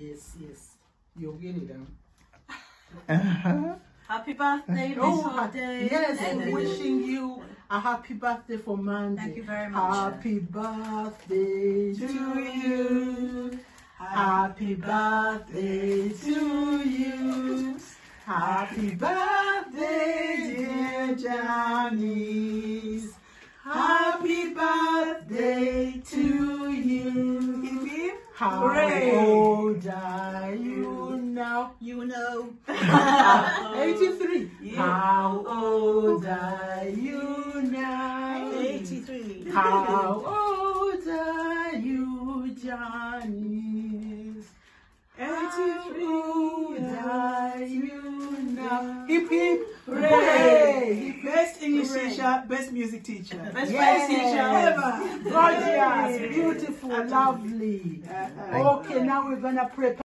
Yes. You'll get it down. Happy birthday, Miss Hobday. Yes, I'm wishing you a happy birthday for Monday. Thank you very much. Happy birthday to you. Happy birthday to you. Happy birthday, dear Janice. Happy birthday to you. How old are you now? You know. 83. Yeah. How old are you now? 83. How old are you, Janice? 83. How old are you now? Hip hip hooray! Best English teacher, best music teacher. Best French teacher ever. Gorgeous, beautiful, lovely. Okay, now we're gonna prepare.